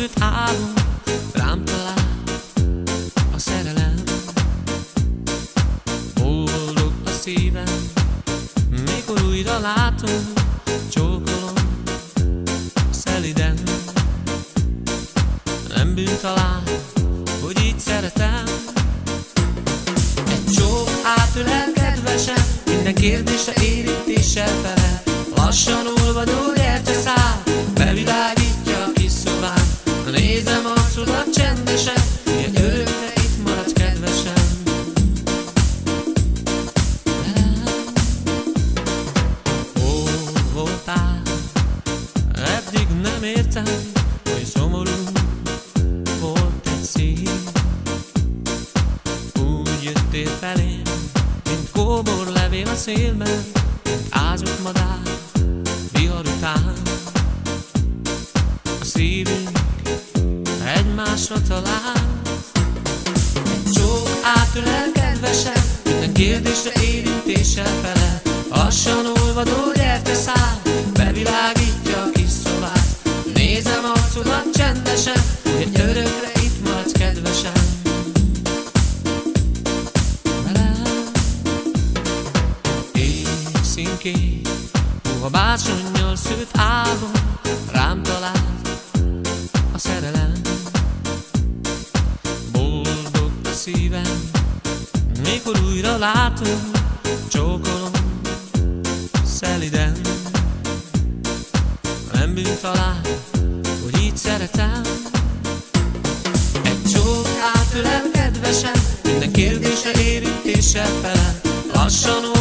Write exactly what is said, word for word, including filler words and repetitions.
szült álom, rám talál a szerelem. Boldog a szívem, mikor újra látom, csókolom szeliden. Nem bűn talán, hogy így szeretem. Egy csók átölel kedvesen, minden kérdésre érintéssel felel. Lassan olvadó gyertyaszál bevilágítja a kis szobát. Nézem arcodat csendesen, ilyen örökre itt maradsz kedvesen. Velem hol voltál? Eddig nem értem, hogy szomorú volt egy szív. Úgy jöttél felém, mint kóbor levél a szélben, mint ázott madár vihar után. A szívünk egymásra talál. Egy csók átölel kedvesen, minden kérdésre érintéssel felel. Lassan olvadó gyertyaszál bevilágítja a kis szobát. Nézem arcodat csendesen, hogy egy örökre itt maradsz kedvesen. Velem éjszínkék, puha bársonnyal szült álom, rám talál a szerelem. Boldog a szívem, mikor újra látom, csókolom szeliden. Nem bűn talán, hogy így szeretem. Egy csók átölel kedvesen, minden kérdésre érintéssel felel. Lassan